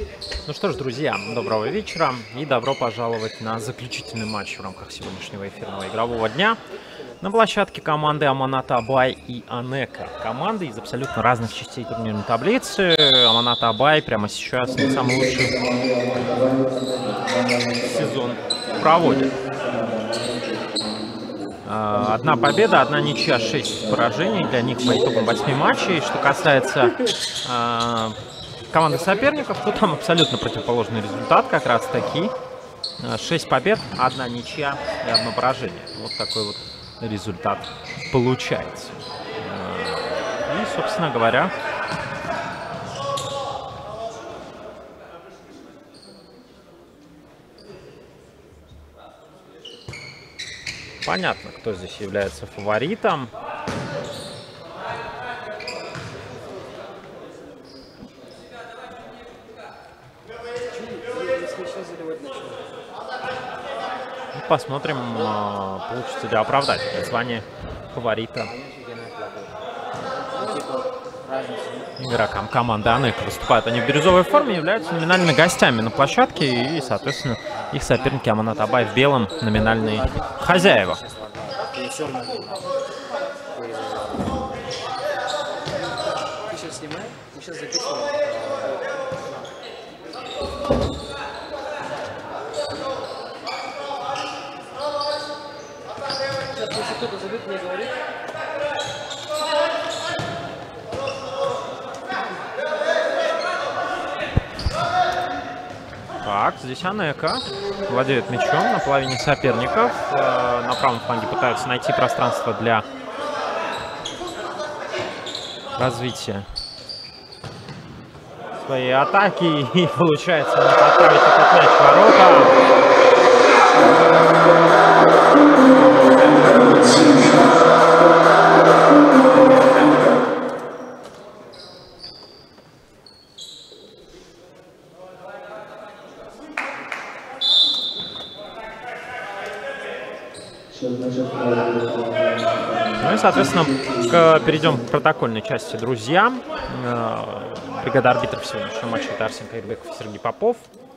Ну что ж, друзья, доброго вечера и добро пожаловать на заключительный матч в рамках сегодняшнего эфирного игрового дня на площадке команды Аманат Абай и Анека. Команды из абсолютно разных частей турнирной таблицы. Аманат Абай прямо сейчас не самый лучший сезон проводит. Одна победа, одна ничья, 6 поражений для них по итогам 8 матчей. Что касается команды соперников, то там абсолютно противоположный результат как раз таки. 6 побед, одна ничья и одно поражение. Вот такой вот результат получается. И, собственно говоря, понятно, кто здесь является фаворитом. Посмотрим, получится ли оправдать звание фаворита игрокам команды Анека. Выступают они в бирюзовой форме, являются номинальными гостями на площадке. И, соответственно, их соперники Аманат Абай в белом номинальные хозяева. Так, здесь Анека владеет мячом на половине соперников. На правом фланге пытаются найти пространство для развития своей атаки. И получается у них отправить этот мяч в ворота. Ну и, соответственно, перейдем к протокольной части, друзья. Бригада арбитров сегодняшнего матча — это Арсен Кайрбеков и Сергей Попов.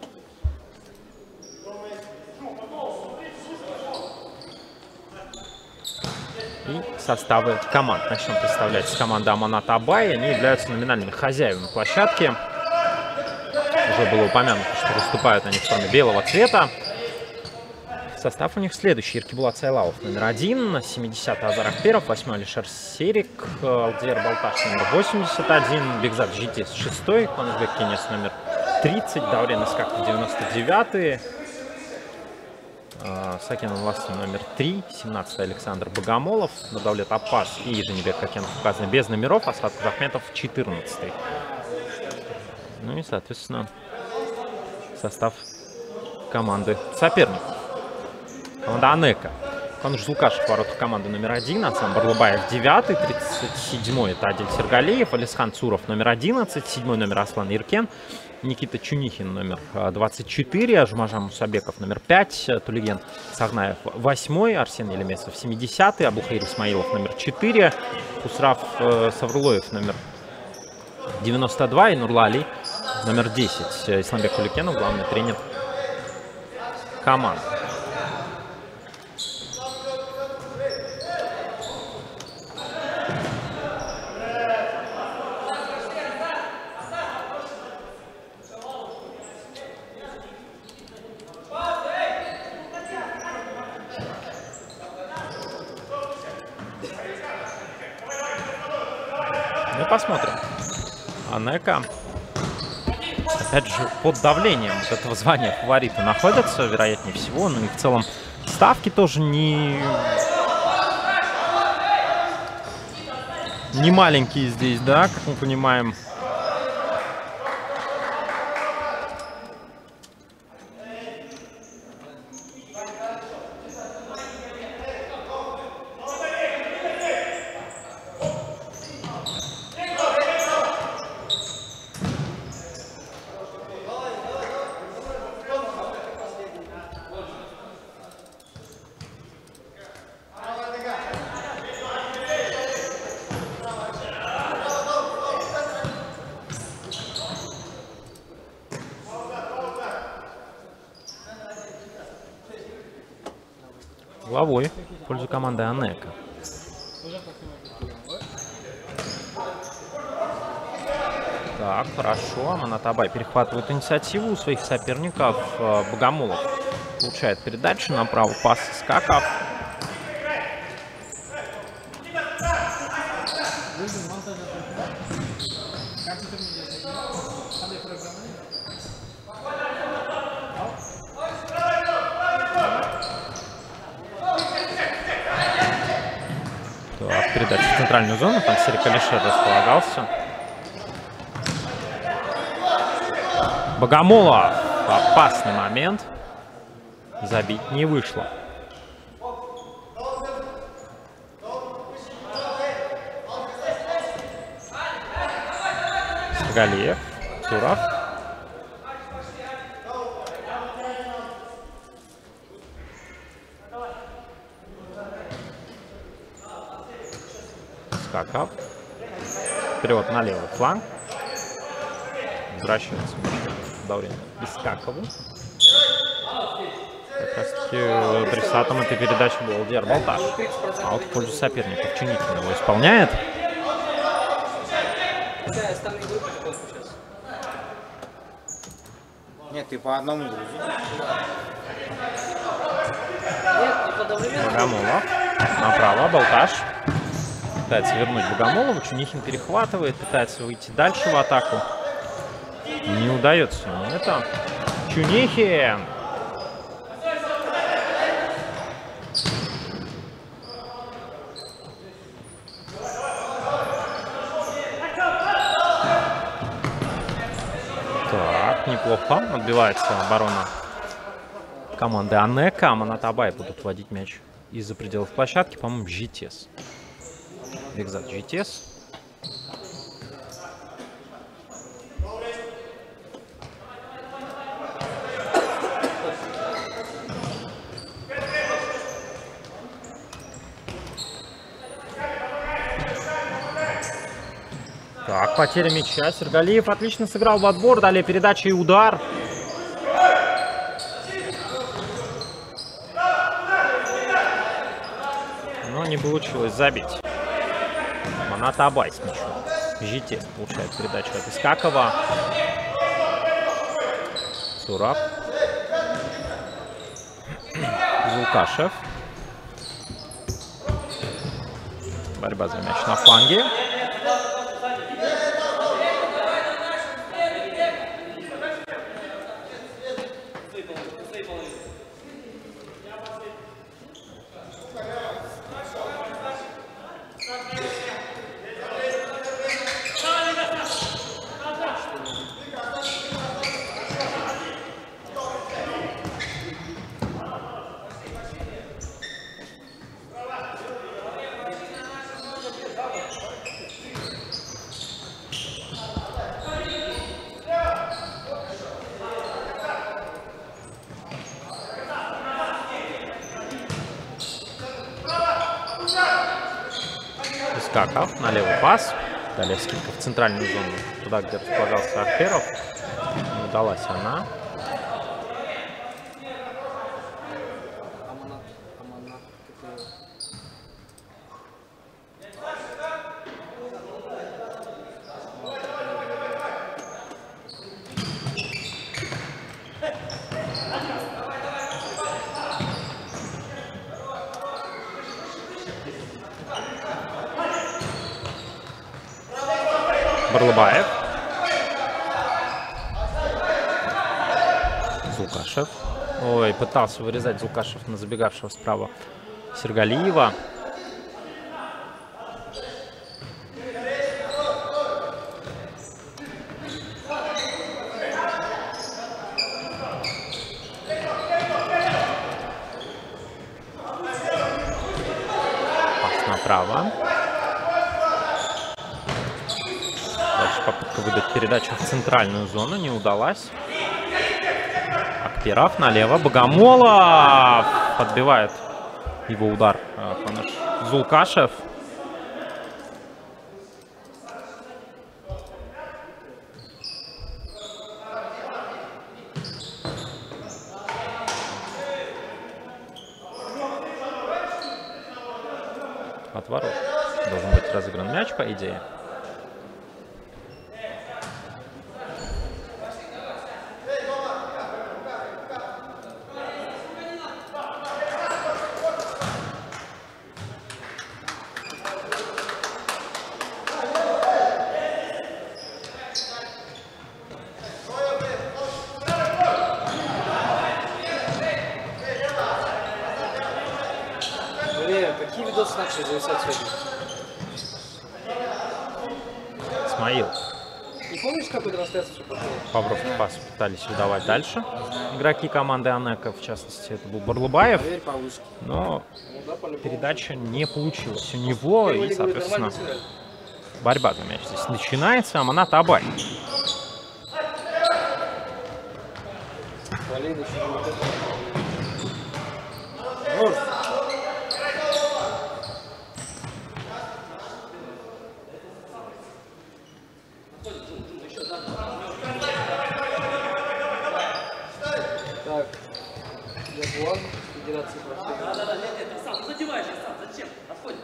И составы команд. Начнем представлять с команды Аманат Абай. Они являются номинальными хозяевами площадки. Уже было упомянуто, что выступают они в форме белого цвета. Состав у них следующий. Иркибулат Сайлаов номер 1, 70-й Азар Ахперов, 8-й Алишер Серик, Алдиер Балташ номер 81, Бекзат Житис 6-й, Конжбек Кенес номер 30, Даурен Искаков 99-й, Сакен Властин номер 3, 17-й Александр Богомолов, Нурдаулет Апас и Женебек Кокенов указаны без номеров, Асхат Казахметов 14-й. Ну и, соответственно, состав команды соперников. Команда Анека. Конуш Зулкашев в воротах команды номер 1. Асан Барлыбаев 9. 37-й это Адель Сергалиев. Алисхан Цуров номер 11. 7-й номер Аслан Иркен. Никита Чунихин номер 24. Ажмажам Мусабеков номер 5. Тулиген Сагнаев 8-й. Арсен Елемесов 70-й. Абухаир Исмаилов номер 4. Хусраф Саврулоев номер 92. И Нурлали номер 10. Исламбек Куликенов, главный тренер команды. Ну, посмотрим. Анека, опять же, под давлением вот этого звания фаворита находится, вероятнее всего. Ну и в целом ставки тоже не маленькие здесь, да, как мы понимаем. угловой в пользу команды Анека. Так, хорошо. Аманатабай перехватывает инициативу у своих соперников. Богомолов получает передачу направо. Пас Скаков. Так, передача в центральную зону. Там Серик Алишер располагался. Богомолов. Опасный момент. Забить не вышло. Сагалиев. Суров. Скаков. Вперед на левый фланг. Возвращается одновременно Бескакову. Как раз таки адресатом этой передачи был Алдиар Балташ. А вот в пользу соперников Чунихин его исполняет. Нет, ты по одному грузи. Богомолов. Направо. Балташ. Пытается вернуть Богомолова. Чунихин перехватывает. Пытается выйти дальше в атаку. Не удается ему это. Чунихин. Так, неплохо. Отбивается оборона команды Анека. Аманатабай будут вводить мяч из-за пределов площадки. По-моему, ЖТС. Бекзат ЖТС. Так, потеря мяча. Сергалиев отлично сыграл в отбор. Далее передача и удар. Но не получилось забить. Аманатабай с мячом. ЖТС получает передачу от Искакова. Суров. Зулкашев. Борьба за мяч на фланге. Скаков на левый пас. Далее скидка в центральную зону. Туда, где располагался Ахеров. Не удалась она. Барлыбаев. Зулкашев. Ой, пытался вырезать Зулкашев на забегавшего справа Сергалиева. Пас направо. Попытка выдать передачу в центральную зону не удалась. Акперов налево. Богомолов подбивает его удар. Зулкашев. от ворот должен быть разыгран мяч, по идее. Какие видосы начали зависать сегодня? Исмаил. Не помнишь, какую трансляцию все прошло? Павровский пас пытались выдавать дальше. Игроки команды Анека, в частности, это был Барлубаев. Проверь повыше. Но Ну да, по-любому. передача не получилась у него. И, соответственно, борьба за мяч здесь начинается. Аманат Абай. Блин, еще не вот это. Может. Так, Ягуан, Федерация профессионалов. Нет, ты сам, задеваешь, сам, зачем? Отходи.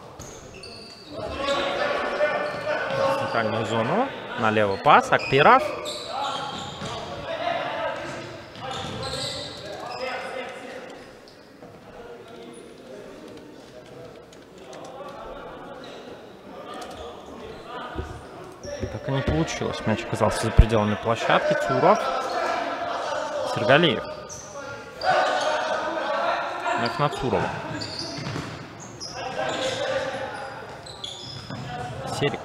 В центральную зону. Налево пас. Акпиров. Так и не получилось. Мяч оказался за пределами площадки. Цуров. Сергалиев. Мяч на Цурова. Серик.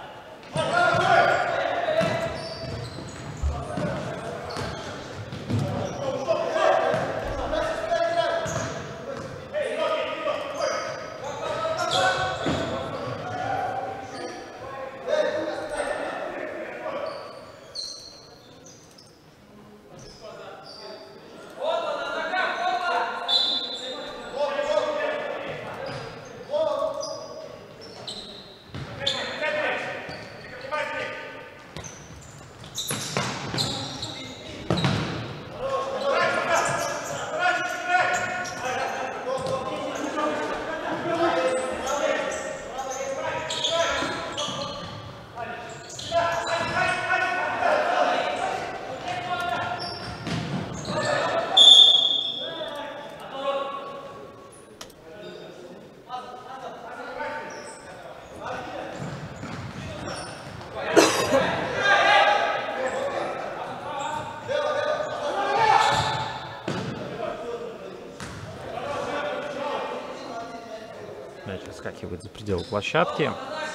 Мяч выскакивает за пределы площадки.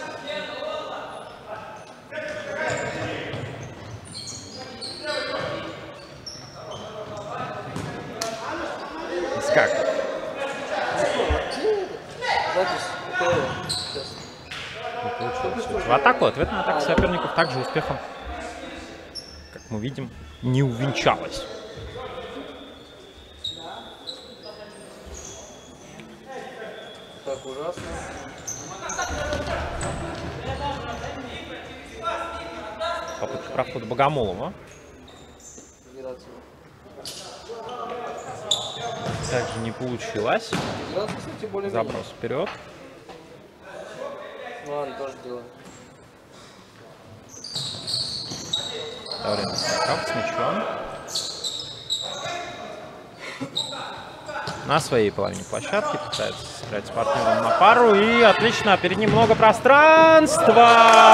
Скак. Запись. Это сейчас. Не получилось. В атаку, ответная атака соперников также успехом, как мы видим, не увенчалась. Так ужасно. Попытка прохода Богомолова. Федерация. Также не получилось. Федерация, кстати, более Заброс вперед. Ну ладно, тоже делаем. Даурин Скаков с мячом. На своей половине площадки пытается сыграть с партнером на пару. И отлично, перед ним много пространства.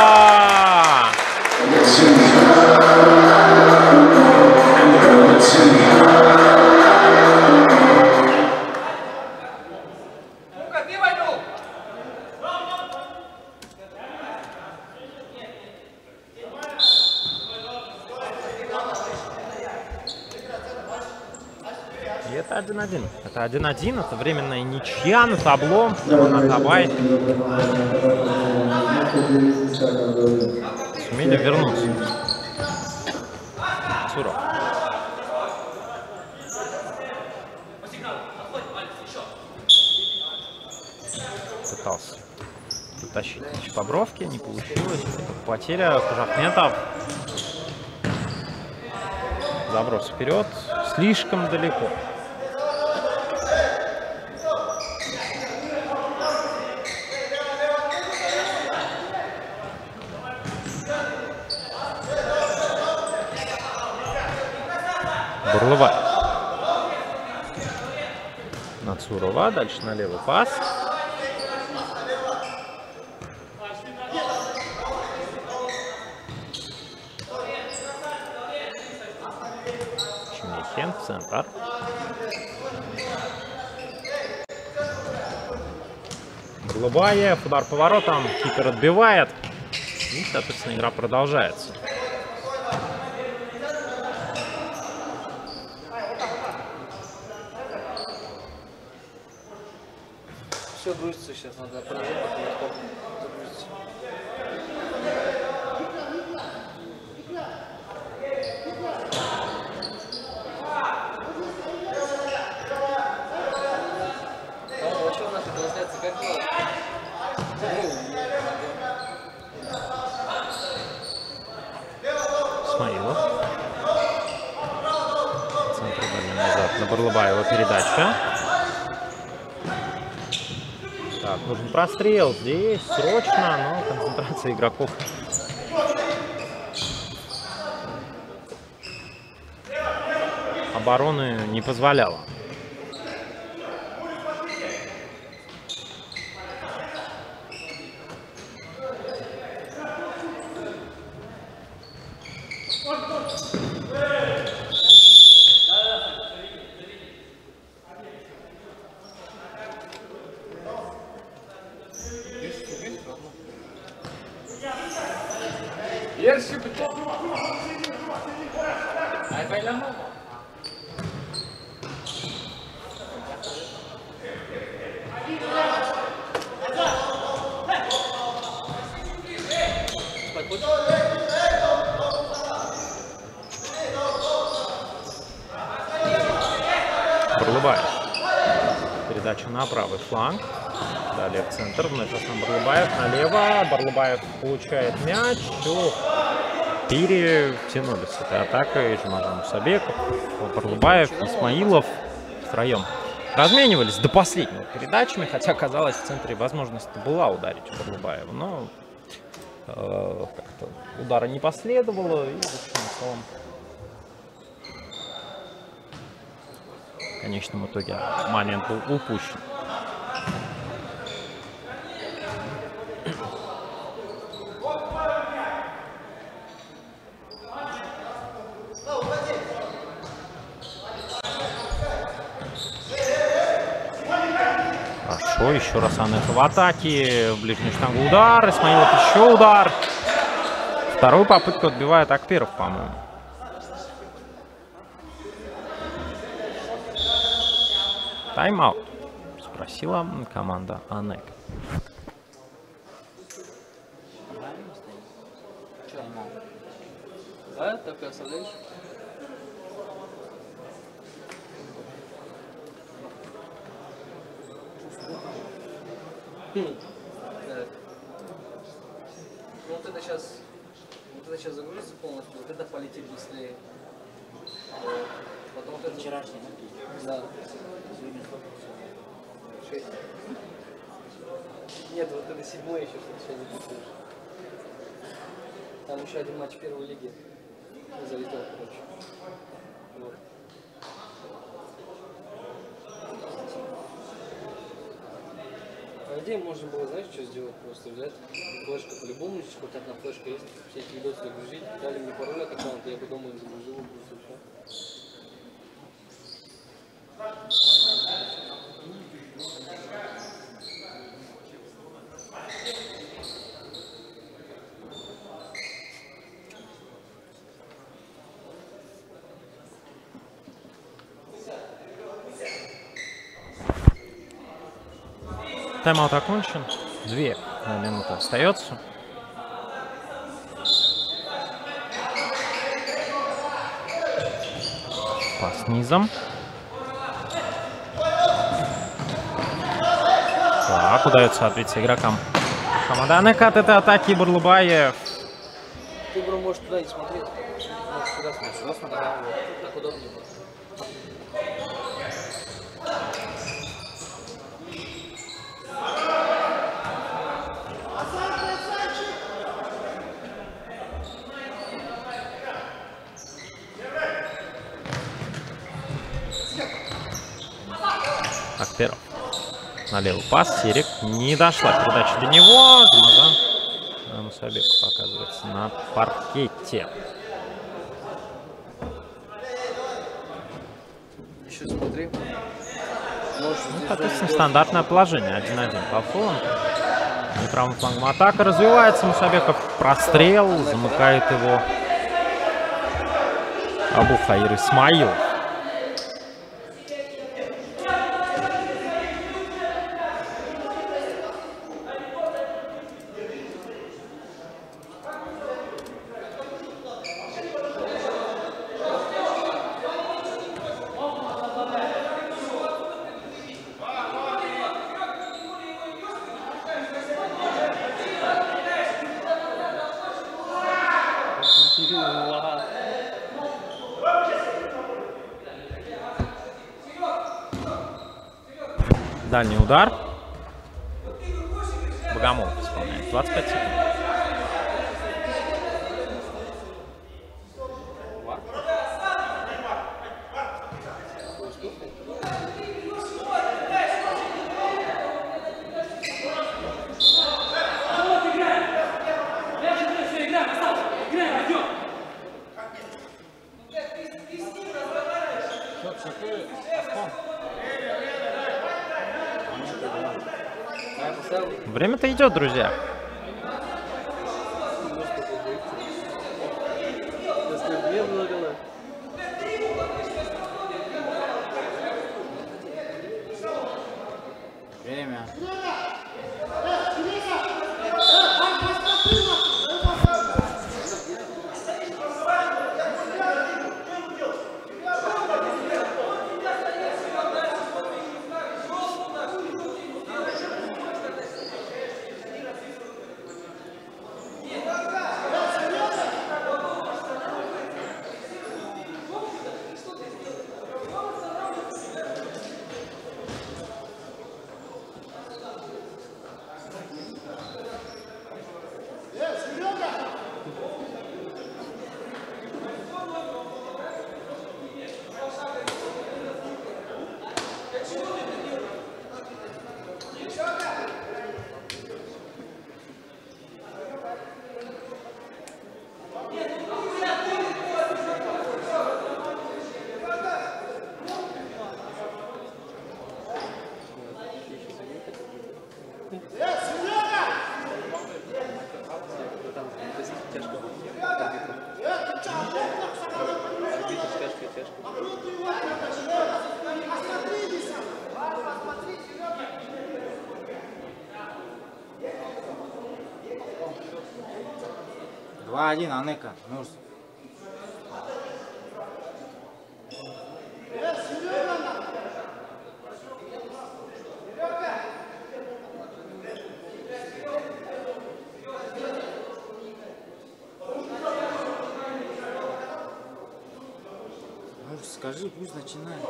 И это 1-1. Это 1-1. Это временная ничья на табло. Аманат Абай сумели вернуться. Цуров. Пытался дотащить мяч по бровке, не получилось. Потеря. Кужахметов. Заброс вперед. Слишком далеко. Бурлываев. Нацурова. Дальше на левый пас. Чемихин в центр. Бурлываев. Удар поворотом. Кипер отбивает. И, соответственно, игра продолжается. Все грузится сейчас, надо положить, потом загрузиться. А что у нас это трансляция как делать? Исмаилов. Центр дали назад на Бурлыбаева передача. Так, нужен прострел здесь, срочно, но концентрация игроков обороны не позволяла. Бурлыбаев. Передача на правый фланг. Далее в центр. Вновь сам Бурлыбаев налево. Бурлыбаев получает мяч. Все. Перетянули с этой атакой. Жумажан Мусабеков, Бурлыбаев, Исмаилов втроем разменивались до последнего передачами. Хотя, казалось, в центре возможность была ударить Бурлыбаева. Но как-то удара не последовало. И, в общем, в целом, в конечном итоге момент был упущен. Хорошо, еще раз Анетов в атаке. В ближнюю штангу удар. Исмаилов еще удар. Вторую попытку отбивает Акперов, по-моему. Тайм-аут, спросила команда АНЭК. Да, так и оставляешь? Ну вот это сейчас загрузится полностью, вот это полетит быстрее. Потом вот это вчерашний. Да. 6. Нет, вот это 7-й еще, что сегодня не пишешь. Там еще один матч первой лиги. Залетел, короче. Вот. По идее, можно было, знаешь, что сделать? Просто взять флешку по-любому, хоть одна флешка есть, все эти видосы загрузить, дали мне пароль от аккаунта, я бы дома их загрузил, просто все. Тайм-аут окончен. 2 минуты остается. Пас низом. Так, удается отбиться игрокам команды АНЭК от этой атаки. Бурлыбаев. Ты, бро, можешь туда не смотреть. Можешь сюда смотреть. Так удобнее будет. на левый пас. Серик, не дошла передача до него. Рамазан Мусабеков оказывается на паркете. Еще смотри. Соответственно, стандартное положение. 1-1 по фолам. И правым флангом атака развивается. Мусабеков прострел. Замыкает его Абухаир Исмаилов. Дальний удар. Богомолов исполняет. 25 секунд. Время-то идет, друзья. Время. Два-один, Анека. Нурс. Нурс, скажи, пусть начинает.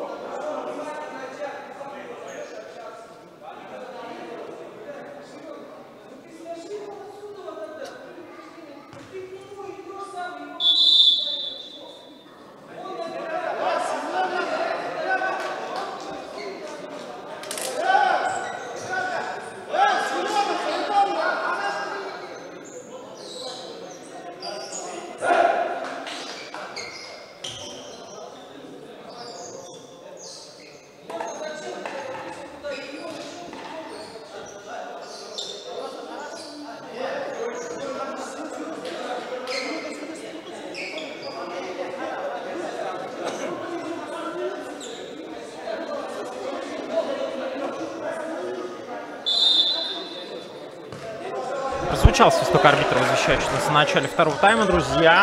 Прозвучал свисток арбитра, возвещающий нас в начале второго тайма, друзья.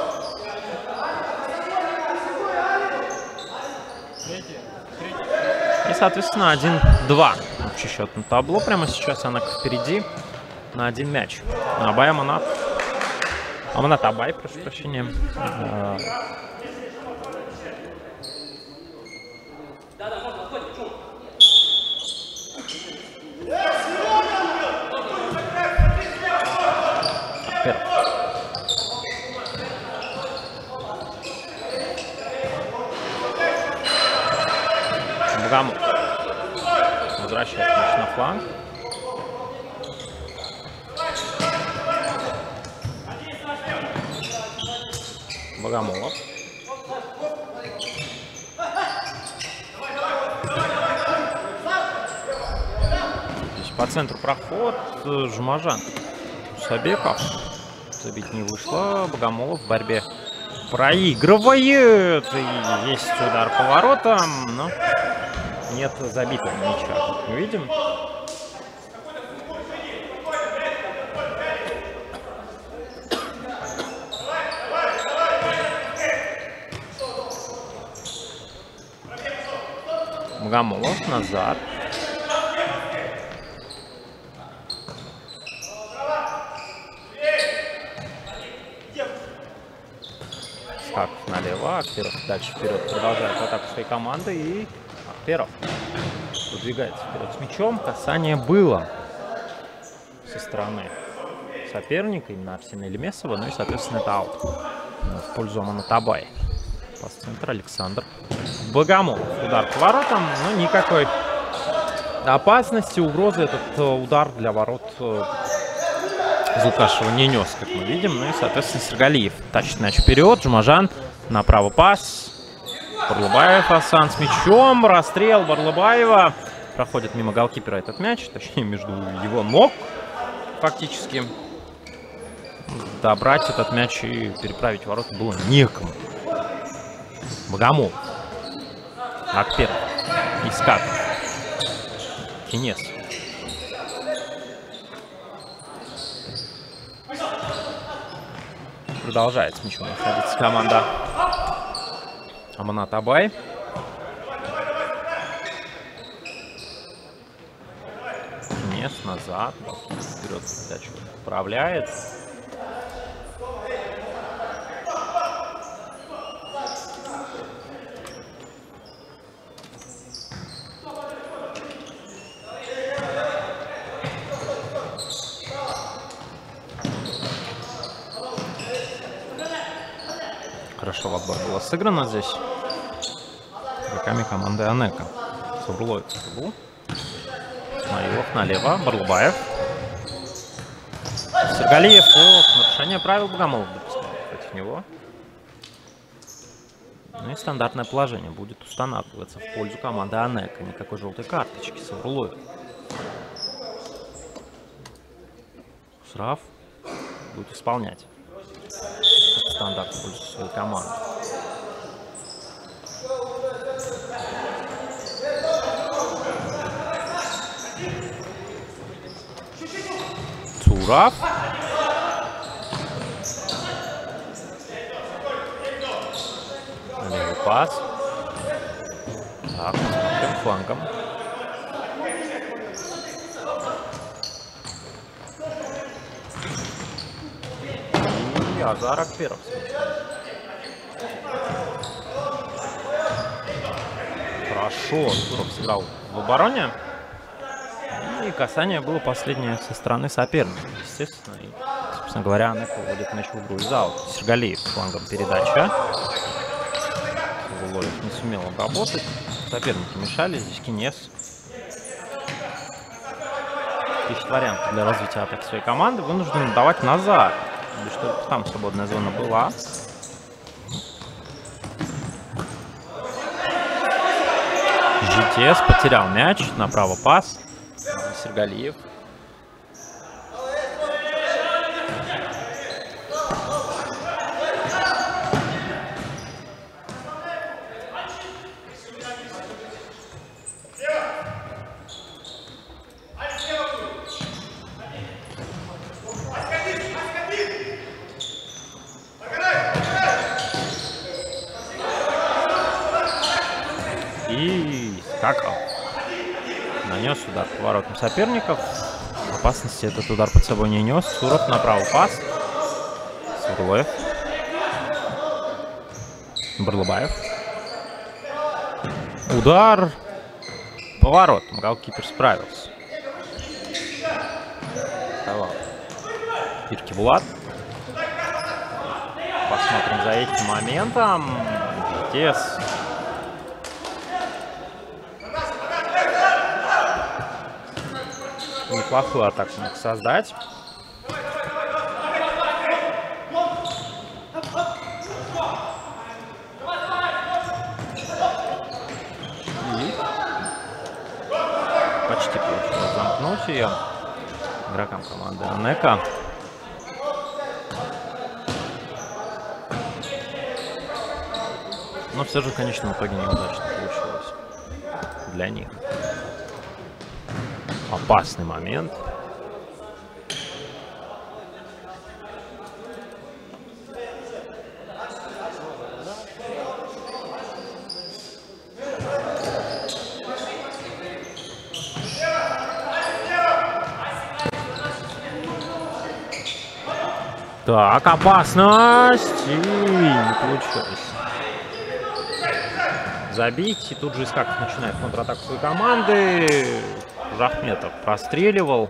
И, соответственно, 1-2. Общий счет на табло. Прямо сейчас она впереди на один мяч. Абай Аманат. Аманат Абай, прошу прощения. возвращает мяч на фланг. Богомолов. Здесь по центру проход. Жмажан. Сабеков. Забить не вышло. Богомолов в борьбе проигрывает. И есть удар по воротам, но нет забитого мяча. Мы видим. Богомолов назад. Скаков налево. Акперов дальше вперед продолжает атаку своей команды. И Акперов выдвигается вперед с мячом. Касание было со стороны соперника, именно Арсена Ильмесова. Ну и, соответственно, это аут в пользу Аманатабай. Пас центр Александр Богомолов. Удар по воротам, но никакой опасности, угрозы этот удар для ворот Зулкашева не нес, как мы видим. Ну и, соответственно, Сергалиев тащит мяч вперед. Жмажан направо пас. Барлыбаев Асан с мячом. Расстрел Барлыбаева. Проходит мимо голкипера этот мяч, точнее, между его ног фактически. Добрать этот мяч и переправить в ворота было некому. Богомолов. Акперов. Искаков. Кинес. Продолжает с мячом находиться команда Аманатабай. Кинес назад. Вперед передачу управляет. Хорошо в отбор было сыграно здесь игроками команды Анека. Саврулоев в углу. Исмаилов налево. Барлыбаев. Сергалиев. Нарушение правил Богомолов допускает против него. Ну и стандартное положение будет устанавливаться в пользу команды Анека. Никакой желтой карточки. Саврулоев. Хусраф будет исполнять стандарт в пользу своей команды. Цурав. Левый пас. Так, смотрим флангом. Азар Акперов. Хорошо, Туров сыграл в обороне. И касание было последнее со стороны соперника, естественно. И, собственно говоря, Анека выводит мяч в игру из аута. Сергалиев флангом передача. Вулоев не сумел обработать. Соперники мешали. Здесь Кинес ищет варианты для развития атаки своей команды. Вынужден давать назад. Или что там свободная зона была. ЖТС потерял мяч. Направо пас. Сергалиев. И Скаков нанес удар по воротам соперников. В опасности этот удар под собой не нес. Суров направо пас. Сурлоев. Барлыбаев. Удар по воротам. Голкипер справился. Иркибулат. Посмотрим за этим моментом. Здесь неплохую атаку мог создать. И почти получилось замкнуть ее игрокам команды Анека. Но все же в конечном итоге неудачно получилось для них. Опасный момент. Так, опасность! И не получилось забить. И тут же Искаков начинает контратаку своей команды. Рахметов простреливал.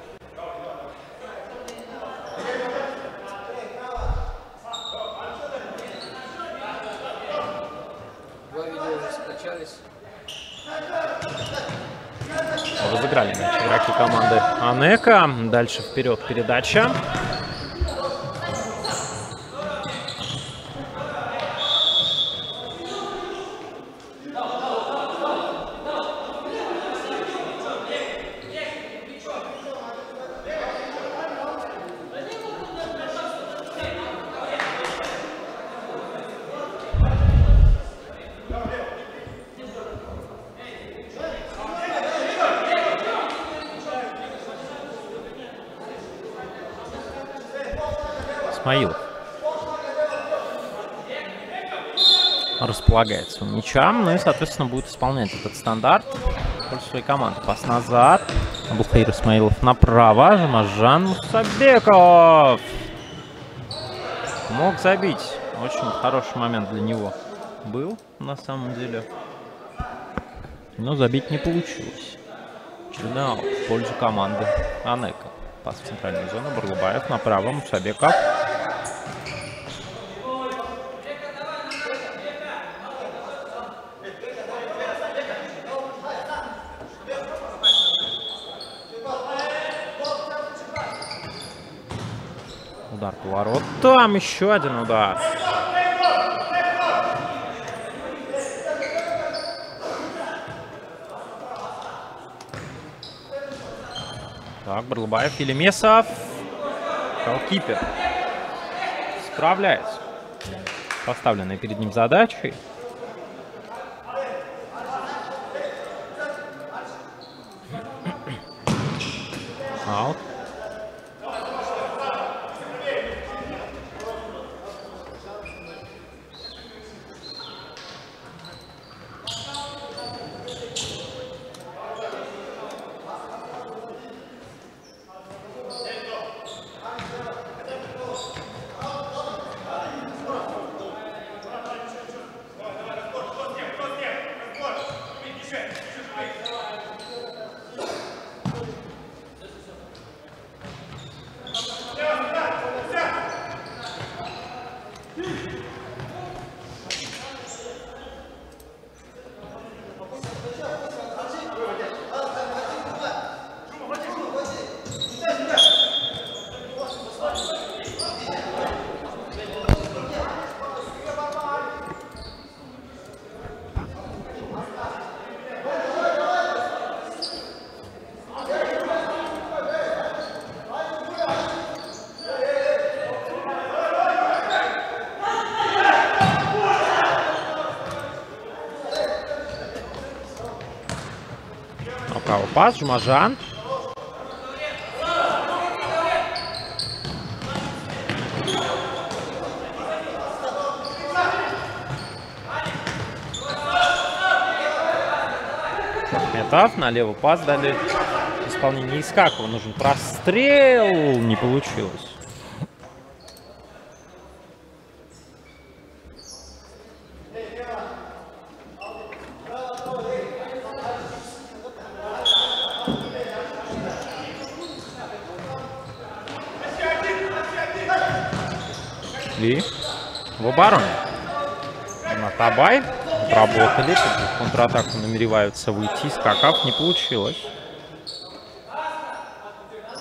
Два видео уже скачались. Разыграли мяч игроки команды Анека. Дальше вперед передача. Исмаилов располагает своим мячом, ну и, соответственно, будет исполнять этот стандарт в пользу своей команды. Пас назад. Абухаир Исмаилов направо. Жамажан Мусабеков мог забить. Очень хороший момент для него был, на самом деле. Но забить не получилось. Очередной аут в пользу команды Анека. Пас в центральную зону. Барлубаев направо. Мусабеков. Удар по воротам. Еще один удар. Так, Барлубаев, Елемесов. Голкипер справляется с поставленной перед ним задачей. Аут. Право пас, Жумажан. Шахметов на левый пас дали исполнение Искакова. Нужен прострел. Не получилось. И в обороне. Натабай работали. В контратаку намереваются выйти. Искаков не получилось.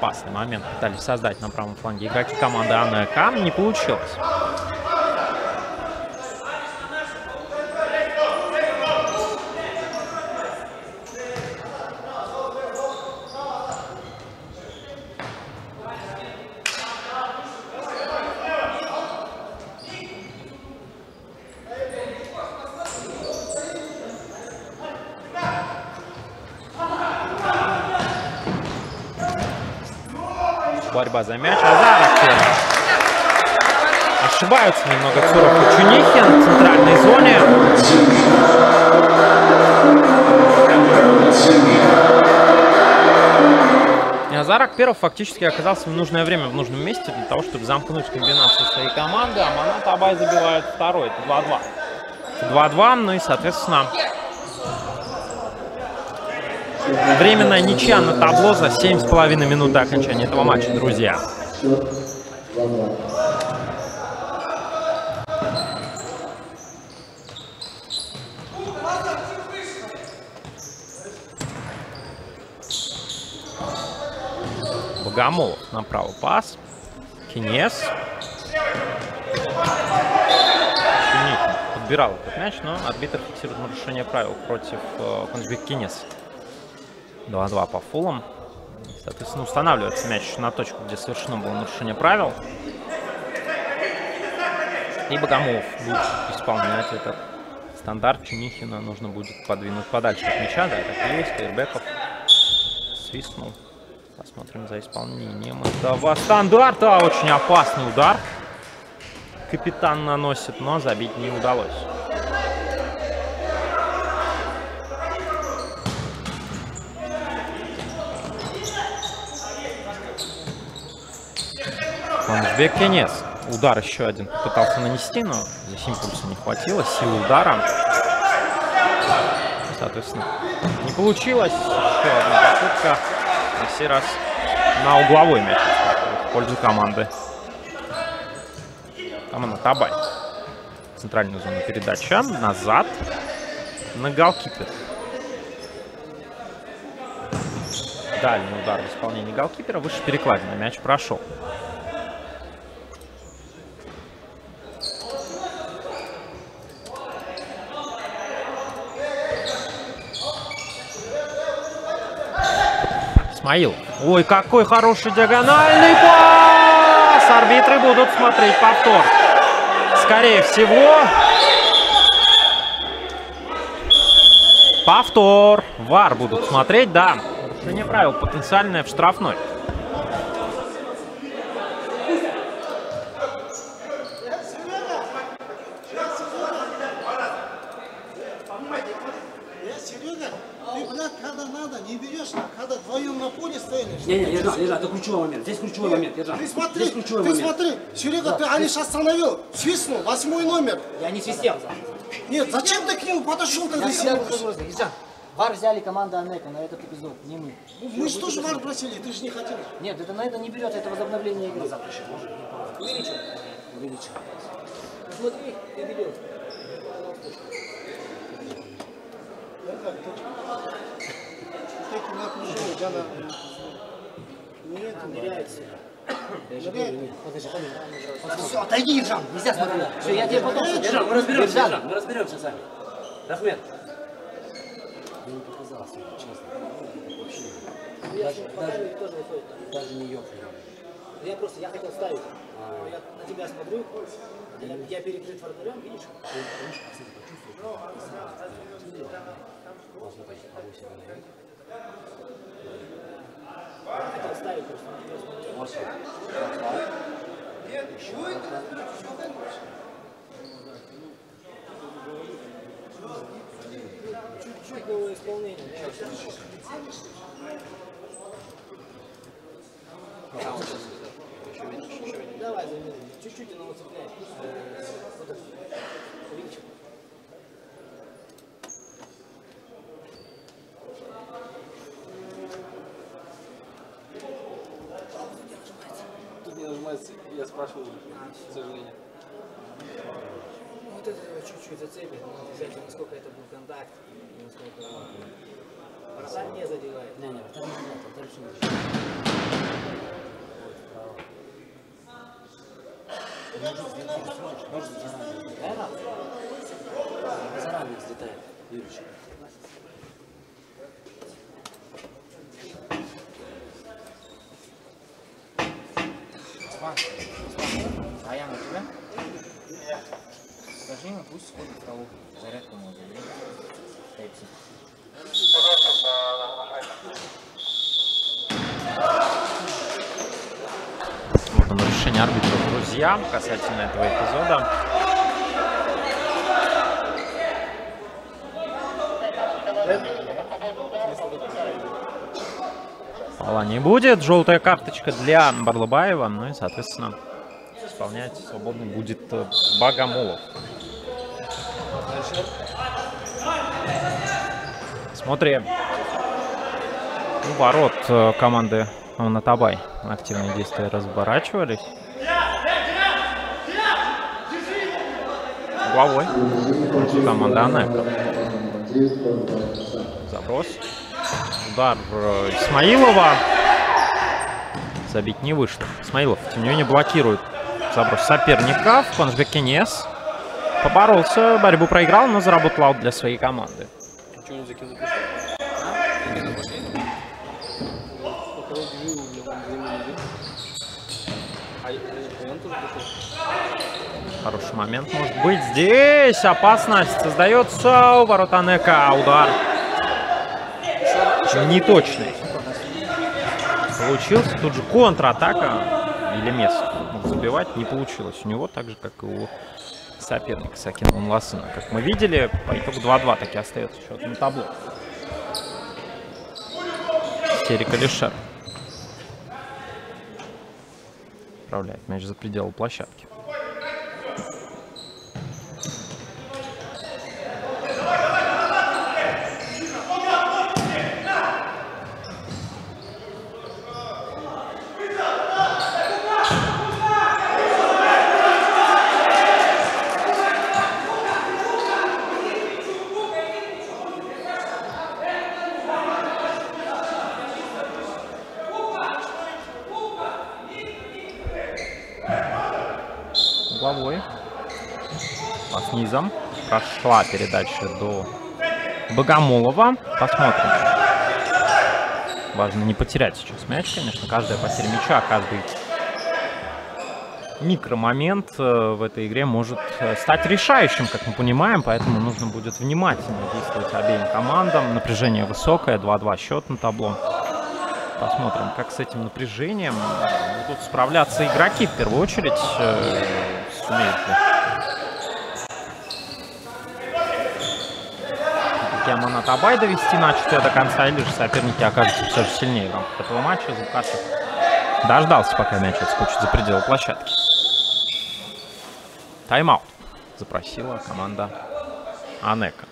опасный момент пытались создать на правом фланге игроки команды Анека. Не получилось. Борьба за мяч. Азаров. Ошибаются немного Цуров и Чунихин в центральной зоне. И Азарак Перов фактически оказался в нужное время в нужном месте для того, чтобы замкнуть комбинацию своей команды. А Манат Абай забивает второй. Это 2-2. 2-2. Ну и, соответственно, временная ничья на табло за 7,5 минут до окончания этого матча, друзья. Богомолов направо пас. Кинес. Подбирал этот мяч, но арбитр фиксирует нарушение правил против Кунжбек Кинес. 2-2 по фулам. Соответственно, устанавливается мяч на точку, где совершено было нарушение правил. И Богомолов будет исполнять этот стандарт. Чунихина нужно будет подвинуть подальше от мяча. Да, так и есть. Кайрбеков свистнул. Посмотрим за исполнением этого стандарта. Очень опасный удар капитан наносит, но забить не удалось. Кунжбек Кинес. Удар еще один пытался нанести, но здесь импульса не хватило, силы удара. Соответственно, не получилось. Еще одна попытка. На сей раз на угловой мяч в пользу команды. Команда Табай. Центральную зону передача. Назад. На голкипер. Дальний удар в исполнении голкипера. Выше перекладины. Мяч прошел. Исмаил. Ой, какой хороший диагональный пас! Арбитры будут смотреть повтор. Скорее всего. Повтор. ВАР будут смотреть, да. Нарушение правил потенциальное в штрафной. Не-не, Ержан, это ключевой момент. Здесь ключевой момент, Ержан. Ты смотри, Серега, ты Алиш остановил, свистнул, 8 номер. Я не свистел. Нет, зачем ты к нему подошел тогда? Ержан, ВАР взяли команда Анека на этот эпизод, не мы. Мы же тоже ВАР просили, ты же не хотел. Нет, это на это не берет, это возобновление игры. Увеличил. Увеличил. Смотри, я видел. Все, отойди, Ержан, нельзя смотреть. Все, я тебе потом... Ержан, мы разберемся, Ержан, мы разберемся сами. Рахмет. Мне не показалось, честно. Даже не ёб. Я хотел ставить. Я на тебя смотрю, я перекрыт вратарем, видишь? Я хотел ставить просто на тебя смотрю. Чуть-чуть было исполнение. Давай заменим. Чуть-чуть оно цепляет. Вот так. Увеличим. Тут не нажимается, я спрашиваю, к сожалению. Вот это чуть-чуть зацепит, но обязательно насколько это был контакт, насколько... Вратарь не задевает. Не, вратарь не задевает, вратарь все не задевает. Может заранее взлетает. Заранее взлетает, Юрич. А я на тебя? Скажи ему, пусть сходит в траву. Зарядку можно, да? Тайпси. Вот оно, решение арбитров, друзья, касательно этого эпизода. Фаула не будет. Желтая карточка для Барлыбаева. Ну и, соответственно, исполнять свободный будет Богомолов. Смотрим. У ворот команды Аманатабай активные действия разворачивались. Угловой. Команда Анека. Заброс. Удар Исмаилова. Забить не вышло. Исмаилов, тем не менее, блокирует заброс соперника. В Конжбекенес поборолся, борьбу проиграл, но заработал аут для своей команды. Ничего не закинул. Хороший момент может быть. Здесь опасность создается у ворот Анека. Удар неточный. Получился. Тут же контратака. Елемес мог забивать. Не получилось у него. Так же, как и у соперника Сакина Унласына. Как мы видели, по итогу 2-2 таки остается счет на табло. Терек Алишер отправляет мяч за пределы площадки. Угловой. По снизам. Прошла передача до Богомолова. Посмотрим. Важно не потерять сейчас мяч, конечно. Каждая потеря мяча, каждый микромомент в этой игре может стать решающим, как мы понимаем. Поэтому нужно будет внимательно действовать обеим командам. Напряжение высокое. 2-2 счет на табло. Посмотрим, как с этим напряжением будут справляться игроки в первую очередь. Сумеют ли Аманатабай довести начатое до конца, или же соперники окажутся все же сильнее в рамках этого матча. Зукашев дождался, пока мяч отскочит за пределы площадки. Тайм-аут запросила команда Анека.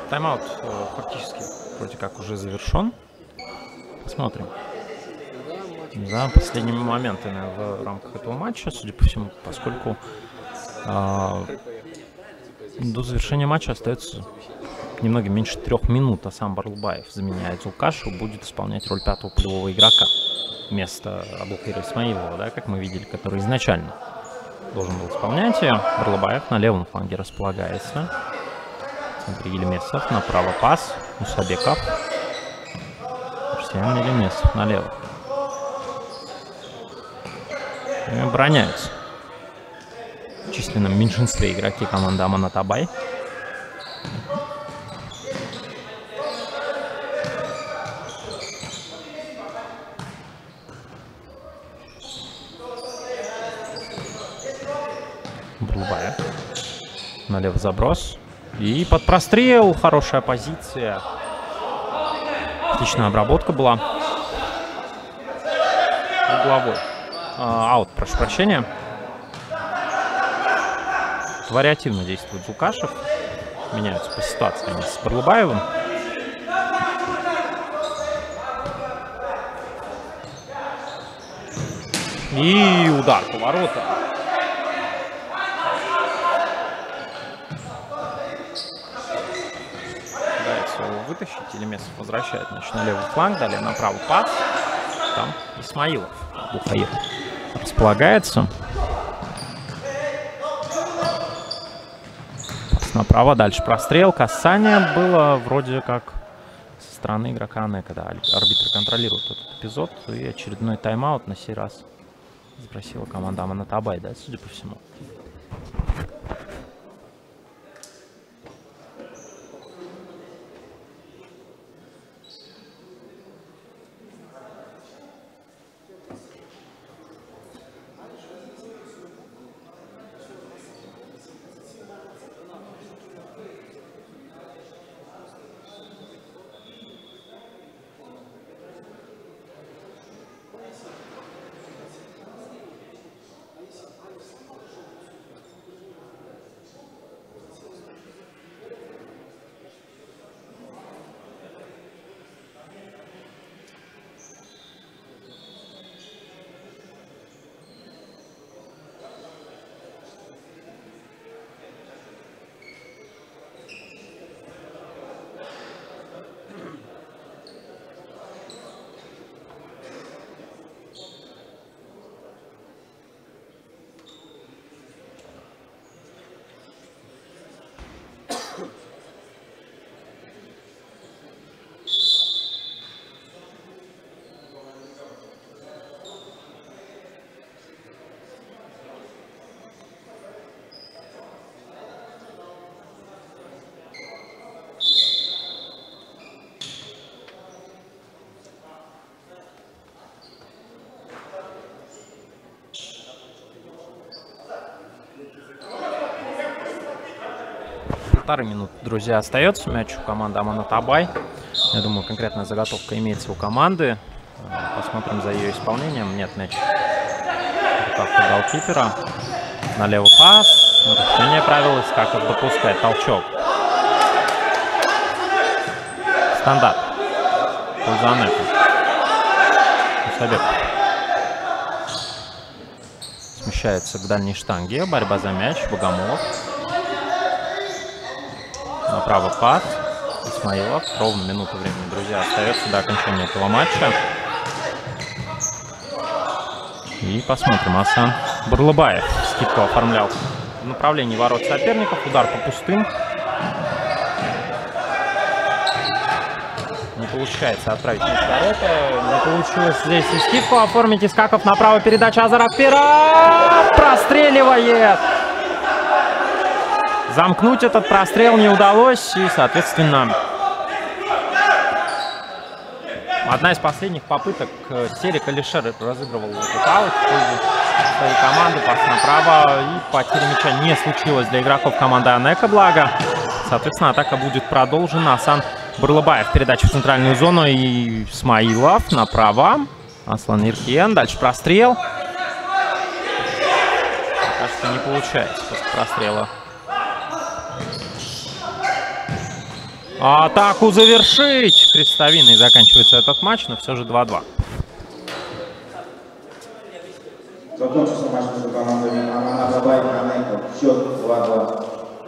Тайм-аут фактически вроде как уже завершен. Посмотрим. За последними моментами в рамках этого матча, судя по всему, поскольку до завершения матча остается немного меньше 3 минут, а сам Барлыбаев заменяет Зулкашу, будет исполнять роль 5-го полевого игрока вместо Абулкаира Исмаилова, да, как мы видели, который изначально должен был исполнять ее. Барлыбаев на левом фланге располагается. В центре Елемесов, направо пас, Мусабеков. Арсен Елемесов налево. И обороняются в численном меньшинстве игроки команды Аманат Абай. Барлыбаев. Налево заброс. И под прострел. Хорошая позиция. Отличная обработка была. Угловой. Аут, прошу прощения. Вариативно действует Зулкашев. Меняются по ситуации они с Барлыбаевым. И удар по воротам. Пытается его вытащить. Елемесов возвращает мяч на левый фланг. Далее направо пас. Там Исмаилов. Бухаир располагается. Пас направо. Дальше прострел. Касание было вроде как со стороны игрока Анека. Да, арбитр контролирует этот эпизод. И очередной тайм-аут на сей раз запросила команда Аманат Абай, да, судя по всему. Полторы минуты, друзья, остается мяч у команды Аманат Абай. Я думаю, конкретная заготовка имеется у команды. Посмотрим за ее исполнением. Нет, мяч в руках у голкипера. Налево пас. Нарушение правил. Искаков допускает толчок. Стандарт. Польза Анека. Мусабеков. Смещается к дальней штанге. Борьба за мяч. Богомолов. Направо пас. Исмаилов. Ровно минуту времени, друзья, остается до окончания этого матча. И посмотрим. Асан Барлыбаев скидку оформлял в направлении ворот соперников. Удар по пустым. Не получается отправить мяч в ворота. Не получилось здесь и скидку оформить. Искаков направо. Передача Азаров. Простреливает. Замкнуть этот прострел не удалось. И, соответственно, одна из последних попыток Серик Алишер разыгрывал этот аут в пользу своей команды. Пас направо. И потеря мяча не случилось для игроков команды Анека. Благо, соответственно, атака будет продолжена. Асан Барлыбаев. Передача в центральную зону. И Исмаилов направо. Аслан Иркиен. Дальше прострел. Кажется, не получается после прострела Атаку завершить! Крестовиной заканчивается этот матч, но все же 2-2. Закончился матч между командами Амана Бабай и Канейко. Счет 2-2.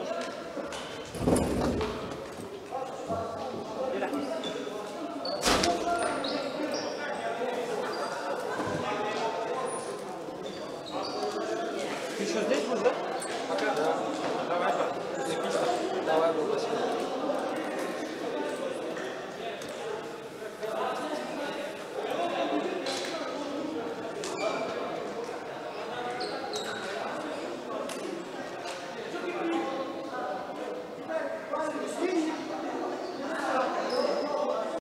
Ты еще здесь будешь, да? Пока, да. Давай, спасибо.